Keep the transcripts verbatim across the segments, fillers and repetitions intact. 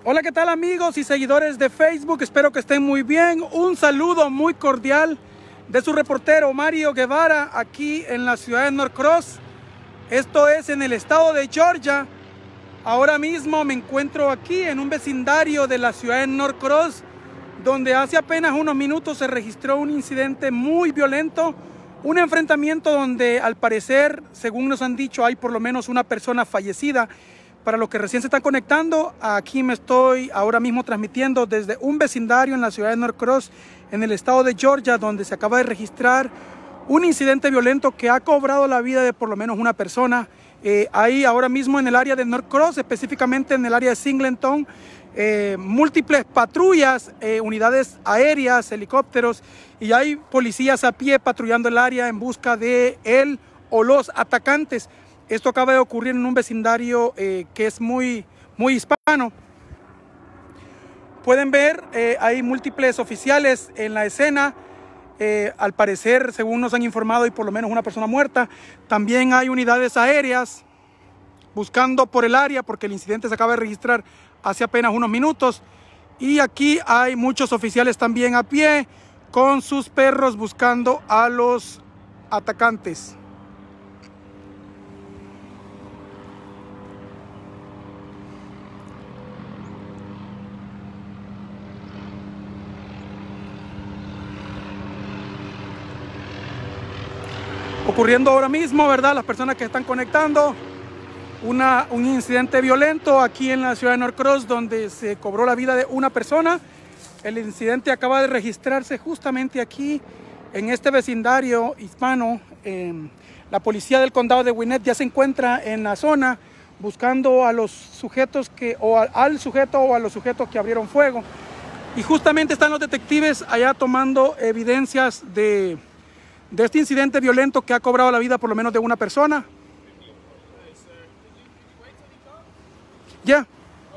Hola, ¿qué tal amigos y seguidores de Facebook? Espero que estén muy bien. Un saludo muy cordial de su reportero Mario Guevara aquí en la ciudad de Norcross. Esto es en el estado de Georgia. Ahora mismo me encuentro aquí en un vecindario de la ciudad de Norcross, donde hace apenas unos minutos se registró un incidente muy violento, un enfrentamiento donde al parecer, según nos han dicho, hay por lo menos una persona fallecida. Para los que recién se están conectando, aquí me estoy ahora mismo transmitiendo desde un vecindario en la ciudad de Norcross, en el estado de Georgia, donde se acaba de registrar un incidente violento que ha cobrado la vida de por lo menos una persona. Eh, ahí ahora mismo en el área de Norcross, específicamente en el área de Singleton, eh, múltiples patrullas, eh, unidades aéreas, helicópteros, y hay policías a pie patrullando el área en busca de él o los atacantes. Esto acaba de ocurrir en un vecindario eh, que es muy, muy hispano. Pueden ver, eh, hay múltiples oficiales en la escena. Eh, al parecer, según nos han informado, hay por lo menos una persona muerta. También hay unidades aéreas buscando por el área porque el incidente se acaba de registrar hace apenas unos minutos. Y aquí hay muchos oficiales también a pie con sus perros buscando a los atacantes. Ocurriendo ahora mismo, ¿verdad? Las personas que están conectando, una, un incidente violento aquí en la ciudad de Norcross donde se cobró la vida de una persona. El incidente acaba de registrarse justamente aquí en este vecindario hispano. Eh, la policía del condado de Gwinnett ya se encuentra en la zona buscando a los sujetos que, o a, al sujeto o a los sujetos que abrieron fuego. Y justamente están los detectives allá tomando evidencias de... de este incidente violento que ha cobrado la vida por lo menos de una persona. Ya. Yeah.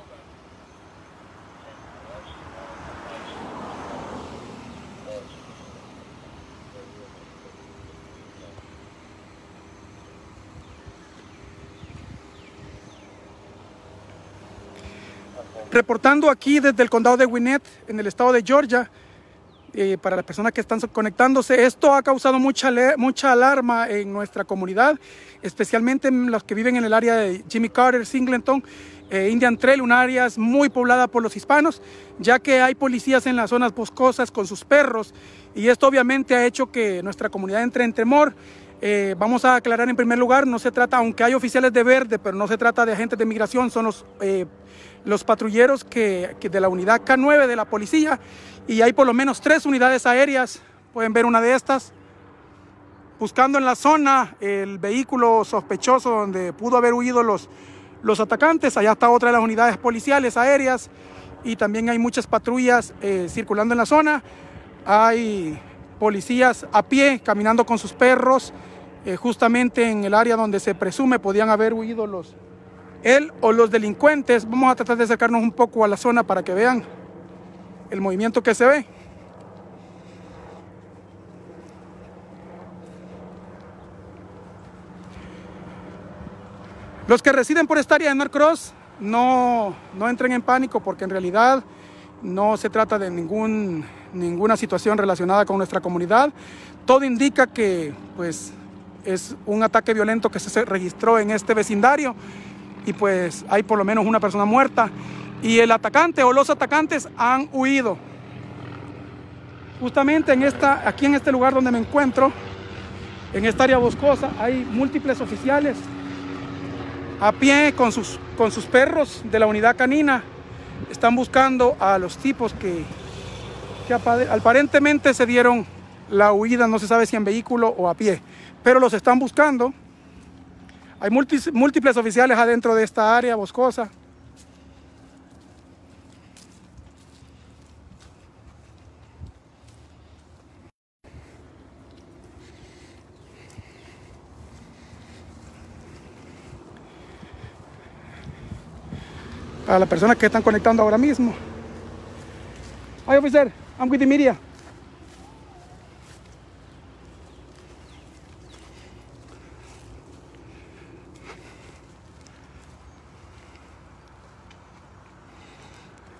Reportando aquí desde el condado de Gwinnett, en el estado de Georgia. Eh, para las personas que están conectándose, esto ha causado mucha, mucha alarma en nuestra comunidad, especialmente en los que viven en el área de Jimmy Carter, Singleton, eh, Indian Trail, un área muy poblada por los hispanos, ya que hay policías en las zonas boscosas con sus perros, y esto obviamente ha hecho que nuestra comunidad entre en temor. Eh, vamos a aclarar en primer lugar, no se trata, aunque hay oficiales de verde, pero no se trata de agentes de migración, son los, eh, los patrulleros que, que de la unidad K nueve de la policía, y hay por lo menos tres unidades aéreas, pueden ver una de estas, buscando en la zona el vehículo sospechoso donde pudo haber huido los, los atacantes. Allá está otra de las unidades policiales aéreas, y también hay muchas patrullas eh, circulando en la zona. Hay policías a pie caminando con sus perros, eh, justamente en el área donde se presume podían haber huido los, él o los delincuentes. Vamos a tratar de acercarnos un poco a la zona para que vean el movimiento que se ve. Los que residen por esta área de Norcross, no, no entren en pánico, porque en realidad no se trata de ningún, ninguna situación relacionada con nuestra comunidad. Todo indica que pues, es un ataque violento que se registró en este vecindario, y pues hay por lo menos una persona muerta, y el atacante o los atacantes han huido. Justamente en esta, aquí en este lugar donde me encuentro, en esta área boscosa, hay múltiples oficiales a pie con sus, con sus perros de la unidad canina. Están buscando a los tipos que, que aparentemente se dieron la huida, no se sabe si en vehículo o a pie, pero los están buscando. Hay múltiples oficiales adentro de esta área boscosa. A las personas que están conectando ahora mismo. Hi, officer, I'm with the media.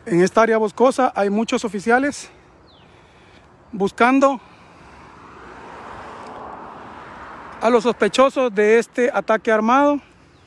En esta área boscosa hay muchos oficiales buscando a los sospechosos de este ataque armado.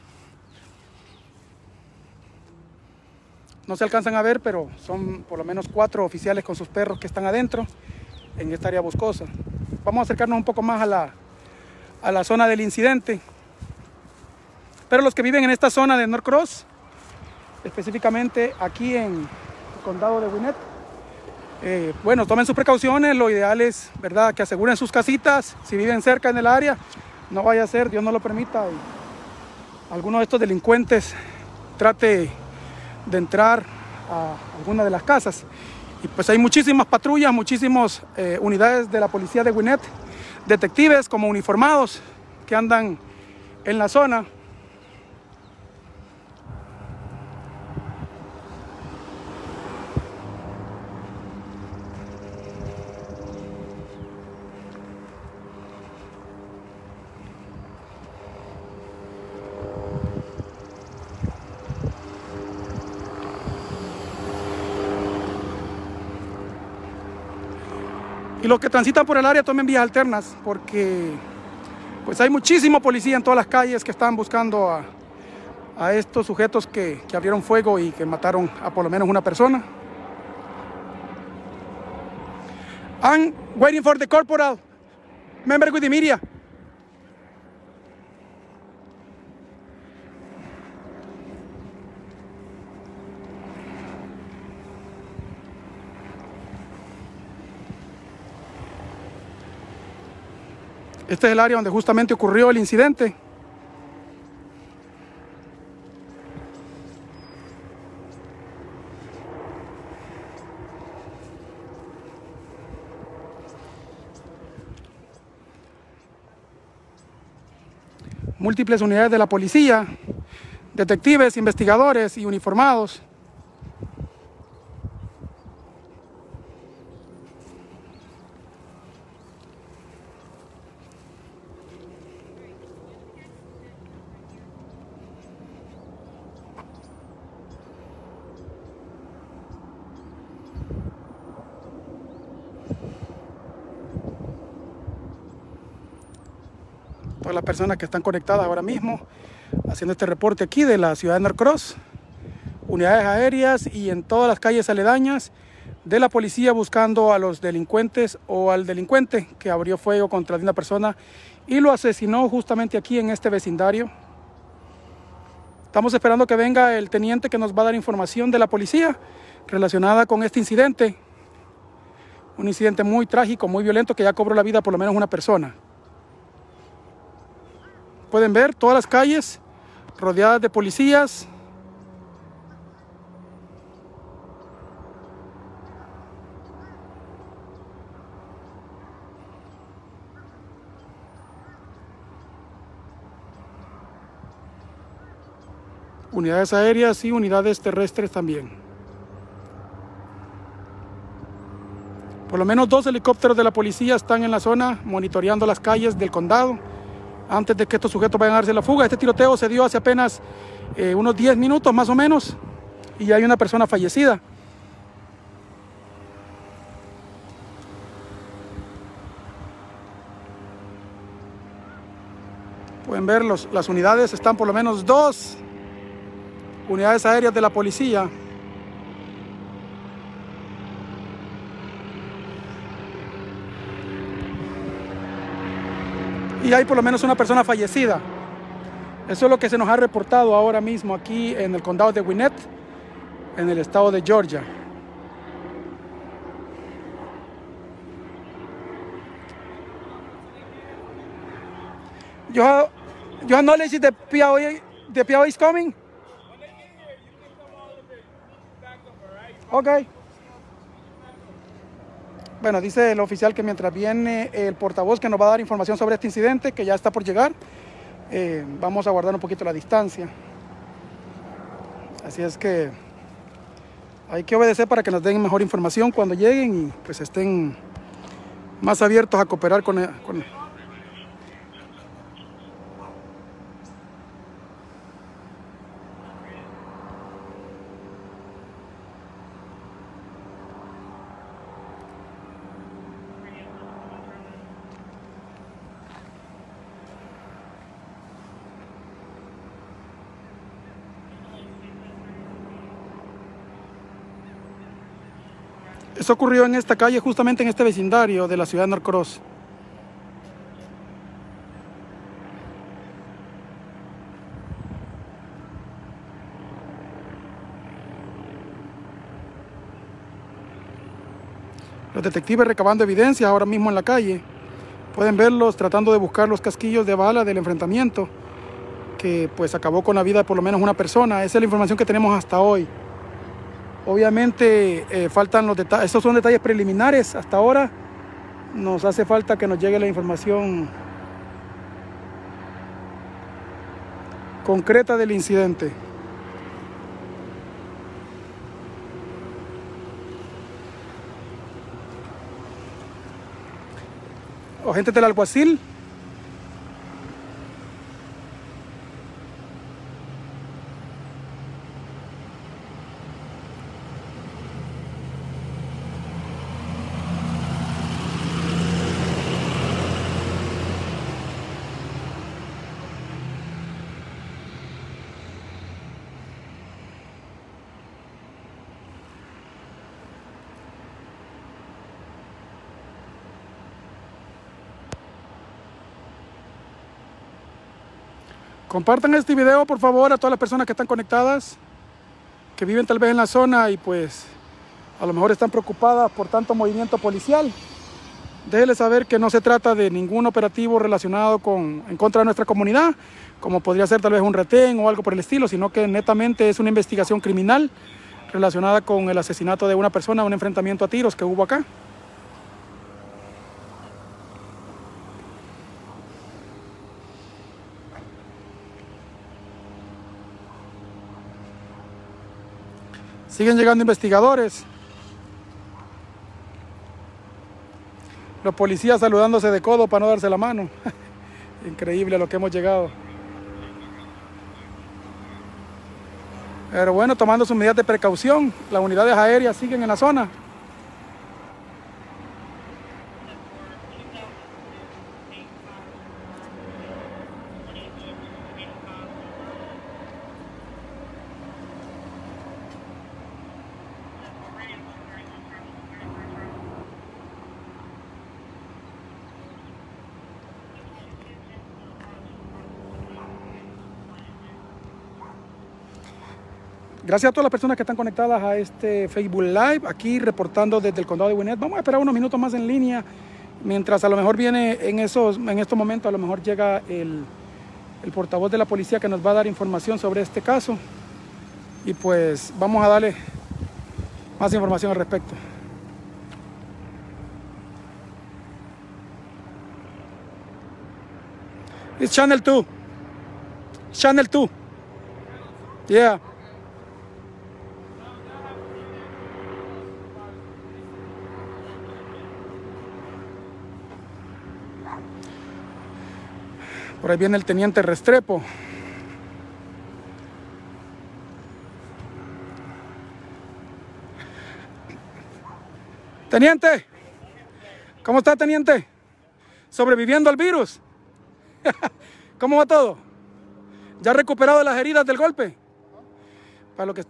No se alcanzan a ver, pero son por lo menos cuatro oficiales con sus perros que están adentro en esta área boscosa. Vamos a acercarnos un poco más a la, a la zona del incidente. Pero los que viven en esta zona de Norcross, específicamente aquí en el condado de Gwinnett, eh, bueno, tomen sus precauciones. Lo ideal es, ¿verdad?, que aseguren sus casitas si viven cerca en el área. No vaya a ser, Dios no lo permita, y alguno de estos delincuentes trate de entrar a alguna de las casas. Y pues hay muchísimas patrullas, muchísimas eh, unidades de la policía de Gwinnett, detectives como uniformados que andan en la zona. Y los que transitan por el área tomen vías alternas, porque pues hay muchísimo policía en todas las calles que están buscando a, a estos sujetos que, que abrieron fuego y que mataron a por lo menos una persona. I'm waiting for the corporal, member with the media. Este es el área donde justamente ocurrió el incidente. Múltiples unidades de la policía, detectives, investigadores y uniformados. Todas las personas que están conectadas ahora mismo haciendo este reporte aquí de la ciudad de Norcross, unidades aéreas y en todas las calles aledañas de la policía buscando a los delincuentes o al delincuente que abrió fuego contra una persona y lo asesinó justamente aquí en este vecindario. Estamos esperando que venga el teniente que nos va a dar información de la policía relacionada con este incidente. Un incidente muy trágico, muy violento, que ya cobró la vida por lo menos una persona. Pueden ver todas las calles rodeadas de policías. Unidades aéreas y unidades terrestres también. Por lo menos dos helicópteros de la policía están en la zona monitoreando las calles del condado antes de que estos sujetos vayan a darse la fuga. Este tiroteo se dio hace apenas eh, unos diez minutos más o menos y ya hay una persona fallecida. Pueden ver, los, las unidades están por lo menos dos unidades aéreas de la policía. Y hay por lo menos una persona fallecida. Eso es lo que se nos ha reportado ahora mismo aquí en el condado de Gwinnett, en el estado de Georgia. You have, you have knowledge that the P I O, the P I O is coming? Okay. Bueno, dice el oficial que mientras viene el portavoz que nos va a dar información sobre este incidente, que ya está por llegar, eh, vamos a guardar un poquito la distancia. Así es que hay que obedecer para que nos den mejor información cuando lleguen y pues estén más abiertos a cooperar con, con Eso ocurrió en esta calle, justamente en este vecindario de la ciudad de Norcross. Los detectives recabando evidencias ahora mismo en la calle. Pueden verlos tratando de buscar los casquillos de bala del enfrentamiento que pues acabó con la vida de por lo menos una persona. Esa es la información que tenemos hasta hoy. Obviamente eh, faltan los detalles, estos son detalles preliminares. Hasta ahora nos hace falta que nos llegue la información concreta del incidente. Agentes del alguacil. Compartan este video, por favor, a todas las personas que están conectadas, que viven tal vez en la zona y pues a lo mejor están preocupadas por tanto movimiento policial. Déjenles saber que no se trata de ningún operativo relacionado con, en contra de nuestra comunidad, como podría ser tal vez un retén o algo por el estilo, sino que netamente es una investigación criminal relacionada con el asesinato de una persona, un enfrentamiento a tiros que hubo acá. Siguen llegando investigadores. Los policías saludándose de codo para no darse la mano. Increíble a lo que hemos llegado. Pero bueno, tomando sus medidas de precaución, las unidades aéreas siguen en la zona. Gracias a todas las personas que están conectadas a este Facebook Live, aquí reportando desde el condado de Gwinnett. Vamos a esperar unos minutos más en línea, mientras a lo mejor viene en, esos, en estos momentos, a lo mejor llega el, el portavoz de la policía que nos va a dar información sobre este caso. Y pues vamos a darle más información al respecto. It's Channel two. Channel two. Yeah. Por ahí viene el teniente Restrepo. Teniente, ¿cómo está, teniente? ¿Sobreviviendo al virus? ¿Cómo va todo? ¿Ya ha recuperado de las heridas del golpe? Para lo que...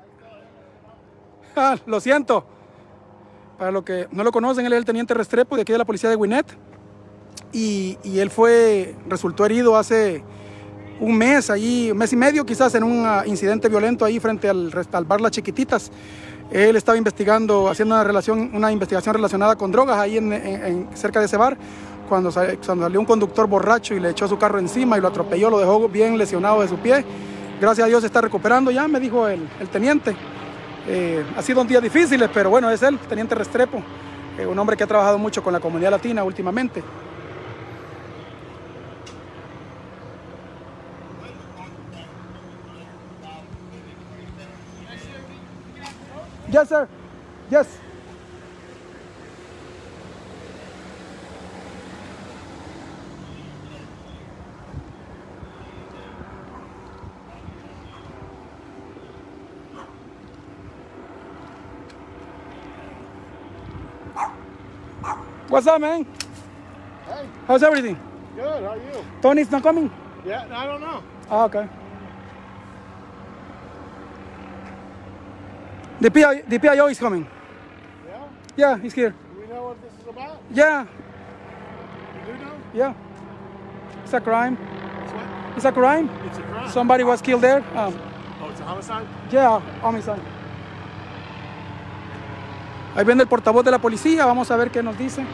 Ah, lo siento. Para los que no lo conocen, él es el teniente Restrepo de aquí de la policía de Gwinnett. Y, y él fue, resultó herido hace un mes, allí, un mes y medio quizás, en un uh, incidente violento ahí frente al, al bar Las Chiquititas. Él estaba investigando, haciendo una, relación, una investigación relacionada con drogas ahí en, en, en, cerca de ese bar, cuando, sal, cuando salió un conductor borracho y le echó su carro encima y lo atropelló, lo dejó bien lesionado de su pie. Gracias a Dios se está recuperando ya, me dijo el, el teniente. Eh, ha sido un día difícil, pero bueno, es él, teniente Restrepo, eh, un hombre que ha trabajado mucho con la comunidad latina últimamente. Yes, sir. Yes. What's up, man? Hey. How's everything? Good, how are you? Tony's not coming? Yeah, I don't know. Ah, okay. The P I, the P I O is coming. Yeah? Yeah, he's here. Do we know what this is about? Yeah, You do know? yeah. It's a crime. It's what? It's a crime. It's a crime. Somebody was killed there. Um, Oh, it's a homicide? yeah, homicide. Ahí viene el portavoz de la policía. Vamos a ver qué nos dice.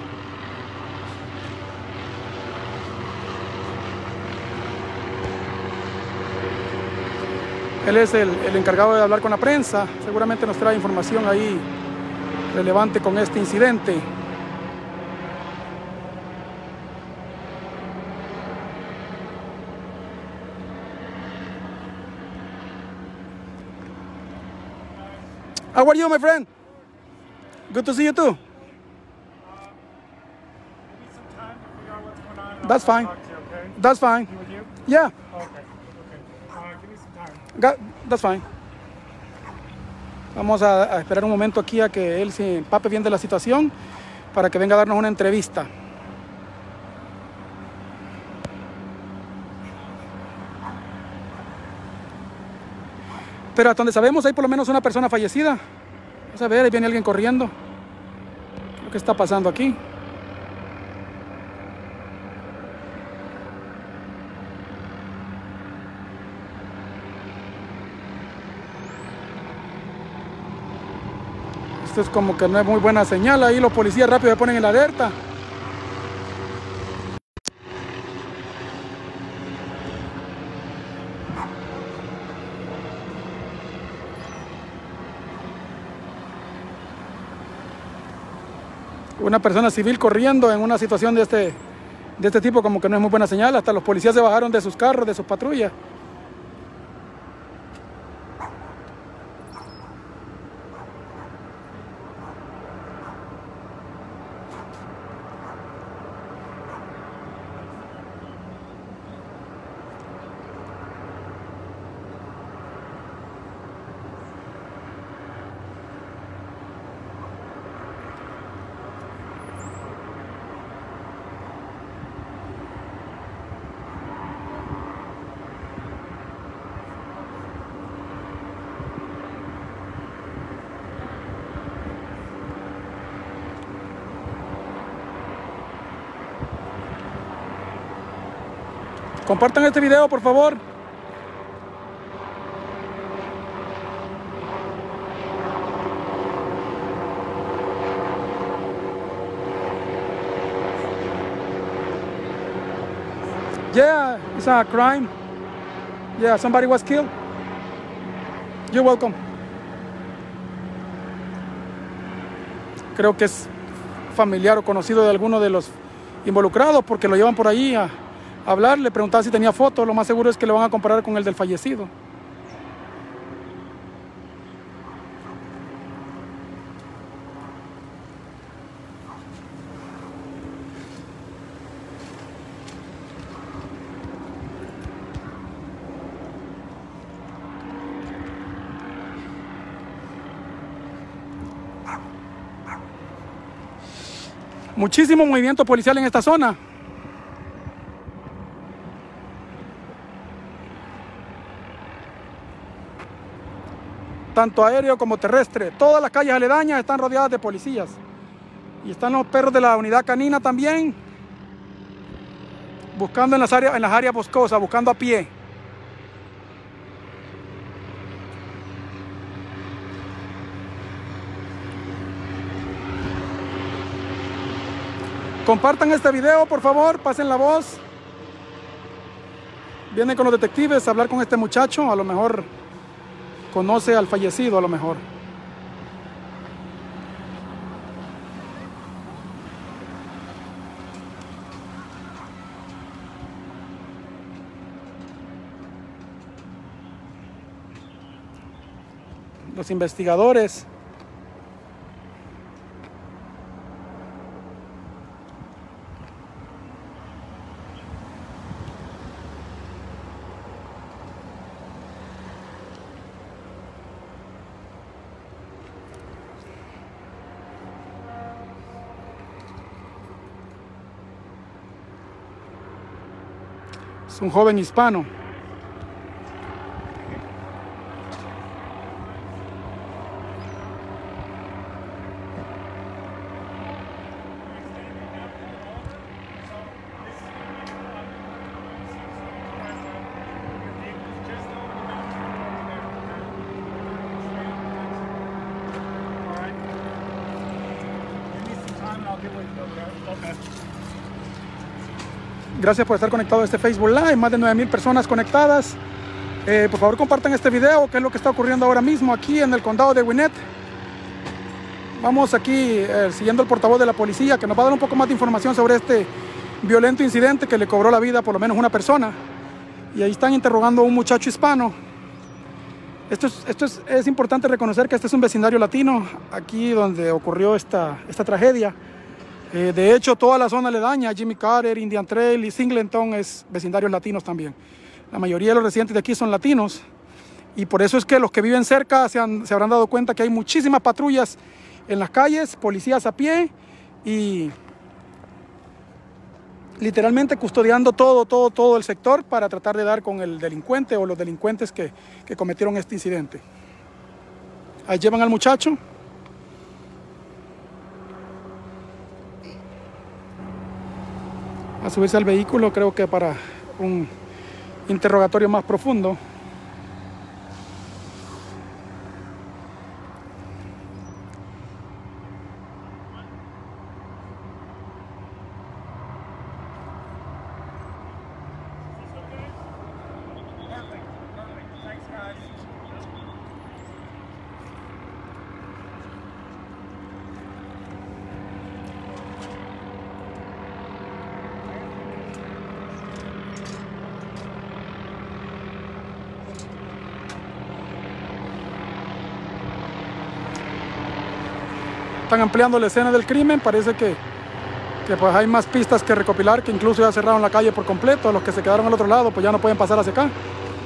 Él es el, el encargado de hablar con la prensa. Seguramente nos trae información ahí relevante con este incidente. How are you, my friend? Good to see you too. That's fine. That's fine. Yeah. Ga- That's fine. Vamos a, a esperar un momento aquí a que él se empape bien de la situación para que venga a darnos una entrevista. Pero hasta donde sabemos hay por lo menos una persona fallecida. Vamos a ver, ahí viene alguien corriendo. ¿Qué es lo que está pasando aquí? Esto es como que no es muy buena señal. Ahí los policías rápido se ponen en la alerta. Una persona civil corriendo en una situación de este, de este tipo como que no es muy buena señal. Hasta los policías se bajaron de sus carros, de sus patrullas. Compartan este video, por favor. Yeah, it's a crime. Yeah, somebody was killed. You're welcome. Creo que es familiar o conocido de alguno de los involucrados porque lo llevan por ahí a hablar, le preguntaban si tenía fotos. Lo más seguro es que lo van a comparar con el del fallecido. Muchísimo movimiento policial en esta zona. Tanto aéreo como terrestre. Todas las calles aledañas están rodeadas de policías. Y están los perros de la unidad canina también, buscando en las áreas, en las áreas boscosas, buscando a pie. Compartan este video, por favor, pasen la voz. Vienen con los detectives a hablar con este muchacho, a lo mejor conoce al fallecido, a lo mejor. Los investigadores. Es un joven hispano. Okay. Gracias por estar conectado a este Facebook Live. Más de nueve mil personas conectadas. Eh, por favor, compartan este video, que es lo que está ocurriendo ahora mismo aquí en el condado de Gwinnett. Vamos aquí eh, siguiendo el portavoz de la policía, que nos va a dar un poco más de información sobre este violento incidente que le cobró la vida a por lo menos una persona. Y ahí están interrogando a un muchacho hispano. Esto es, esto es, es importante reconocer que este es un vecindario latino, aquí donde ocurrió esta, esta tragedia. Eh, de hecho, toda la zona aledaña, Jimmy Carter, Indian Trail y Singleton, es vecindarios latinos también. La mayoría de los residentes de aquí son latinos. Y por eso es que los que viven cerca se, han, se habrán dado cuenta que hay muchísimas patrullas en las calles, policías a pie y literalmente custodiando todo, todo, todo el sector para tratar de dar con el delincuente o los delincuentes que, que cometieron este incidente. Ahí llevan al muchacho. A subirse al vehículo, creo que para un interrogatorio más profundo. Están ampliando la escena del crimen. Parece que, que pues hay más pistas que recopilar, que incluso ya cerraron la calle por completo. Los que se quedaron al otro lado pues ya no pueden pasar hacia acá.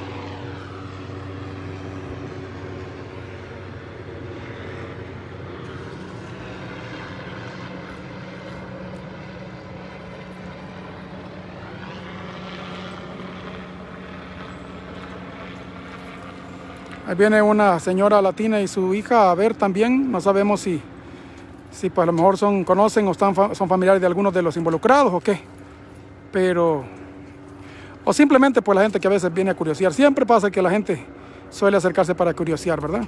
Ahí viene una señora latina y su hija a ver también. No sabemos si Si pues a lo mejor son, conocen o están, son familiares de algunos de los involucrados o qué. Pero... O simplemente pues la gente que a veces viene a curiosear. Siempre pasa que la gente suele acercarse para curiosear, ¿verdad?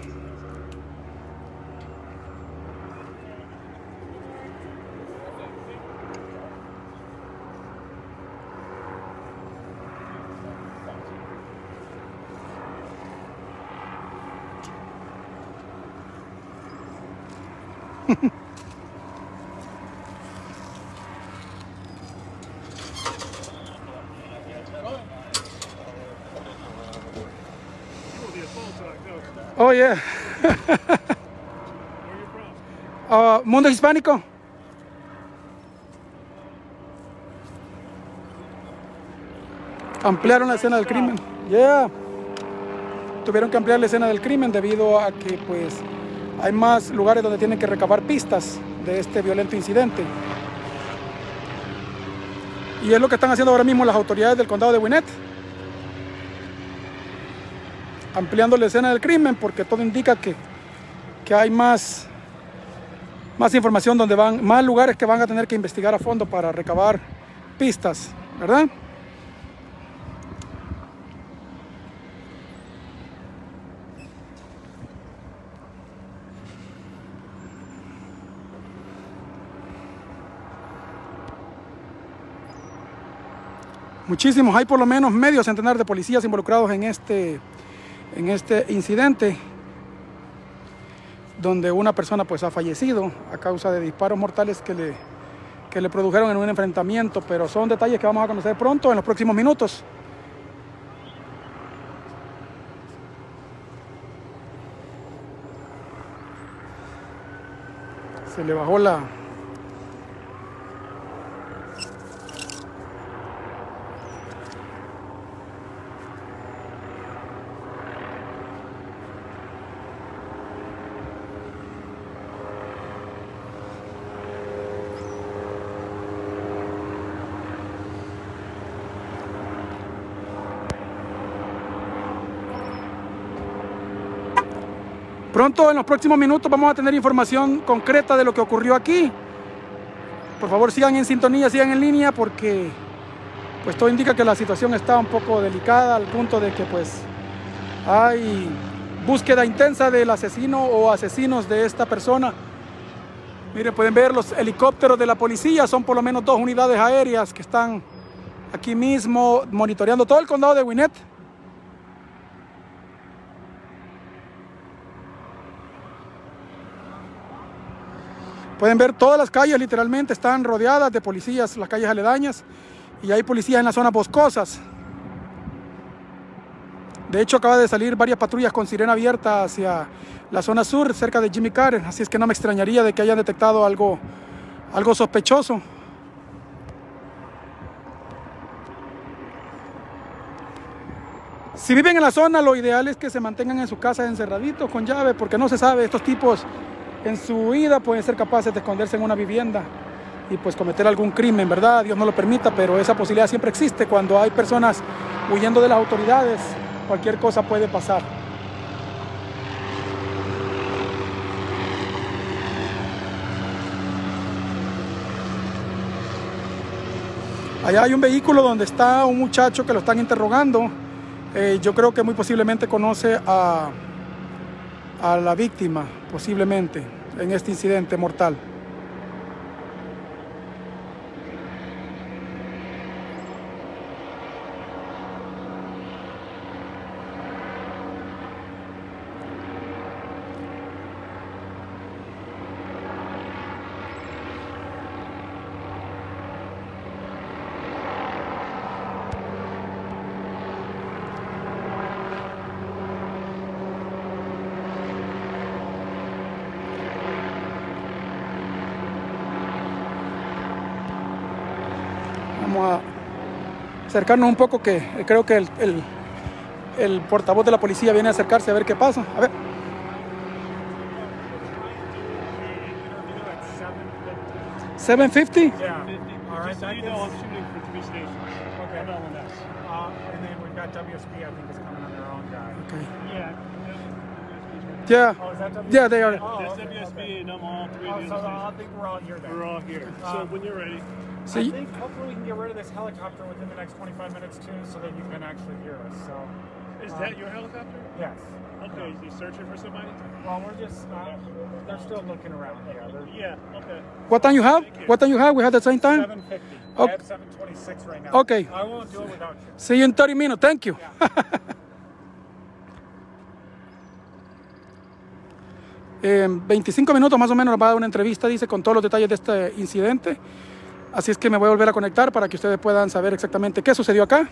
Oh, yeah. Where you from? uh, Mundo Hispánico. Ampliaron la escena del crimen. Yeah. Tuvieron que ampliar la escena del crimen debido a que pues hay más lugares donde tienen que recabar pistas de este violento incidente. Y es lo que están haciendo ahora mismo las autoridades del condado de Gwinnett. Ampliando la escena del crimen, porque todo indica que, que hay más, más información, donde van, más lugares que van a tener que investigar a fondo para recabar pistas, ¿verdad? Muchísimos, hay por lo menos medio centenar de policías involucrados en este en este incidente, donde una persona pues ha fallecido a causa de disparos mortales que le, que le produjeron en un enfrentamiento, pero son detalles que vamos a conocer pronto en los próximos minutos. Se le bajó la... Pronto, en los próximos minutos, vamos a tener información concreta de lo que ocurrió aquí. Por favor, sigan en sintonía, sigan en línea, porque pues todo indica que la situación está un poco delicada, al punto de que pues hay búsqueda intensa del asesino o asesinos de esta persona. Miren, pueden ver los helicópteros de la policía, son por lo menos dos unidades aéreas que están aquí mismo monitoreando todo el condado de Gwinnett. Pueden ver todas las calles literalmente están rodeadas de policías, las calles aledañas, y hay policías en las zonas boscosas. De hecho, acaba de salir varias patrullas con sirena abierta hacia la zona sur, cerca de Jimmy Carter, así es que no me extrañaría de que hayan detectado algo, algo sospechoso. Si viven en la zona, lo ideal es que se mantengan en sus casas encerraditos con llave, porque no se sabe, estos tipos en su huida pueden ser capaces de esconderse en una vivienda y pues cometer algún crimen, ¿verdad? Dios no lo permita, pero esa posibilidad siempre existe cuando hay personas huyendo de las autoridades. Cualquier cosa puede pasar. Allá hay un vehículo donde está un muchacho que lo están interrogando. Eh, yo creo que muy posiblemente conoce a, a la víctima, posiblemente, en este incidente mortal. Vamos a acercarnos un poco, que creo que el, el, el portavoz de la policía viene a acercarse a ver qué pasa. A ver. seven fifty? Yeah. All right. Just so you know, I'm shooting for three stations. Okay. I'm on that. Uh, and then we've got W S B, I think, is coming on their own guy. Okay. Yeah. Yeah. Oh, is that W S B? Yeah, they are. Oh, That's okay. W S B and I'm all three Oh, of the so other I stations. think we're all here then. We're all here. Uh, So when you're ready. So I you- think hopefully we can get rid of this helicopter within the next twenty-five minutes too, so that you can actually hear us. So, Is um, that your helicopter? yes. Okay, you searching for somebody? Well, we're just, uh, they're still looking around. Yeah, they're Yeah, okay. What time you have? What time you have? We have the same time? seven fifty. Okay. I have seven twenty-six right now. Okay. I won't do it without you. See you in thirty minutes. Thank you. En veinticinco minutos más o menos nos va a dar una entrevista, dice, con todos los detalles de este incidente. Así es que me voy a volver a conectar para que ustedes puedan saber exactamente qué sucedió acá.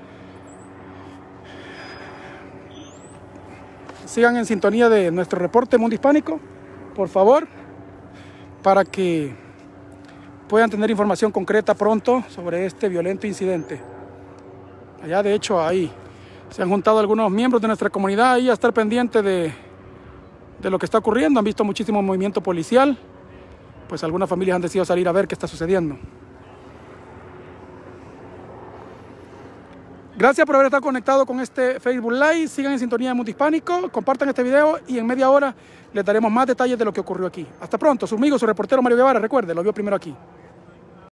Sigan en sintonía de nuestro reporte Mundo Hispánico, por favor, para que puedan tener información concreta pronto sobre este violento incidente. Allá, de hecho, ahí se han juntado algunos miembros de nuestra comunidad ahí a estar pendiente de, de lo que está ocurriendo. Han visto muchísimo movimiento policial. Pues algunas familias han decidido salir a ver qué está sucediendo. Gracias por haber estado conectado con este Facebook Live. Sigan en sintonía de Mundo Hispánico, compartan este video y en media hora les daremos más detalles de lo que ocurrió aquí. Hasta pronto, su amigo, su reportero Mario Guevara. Recuerde, lo vio primero aquí.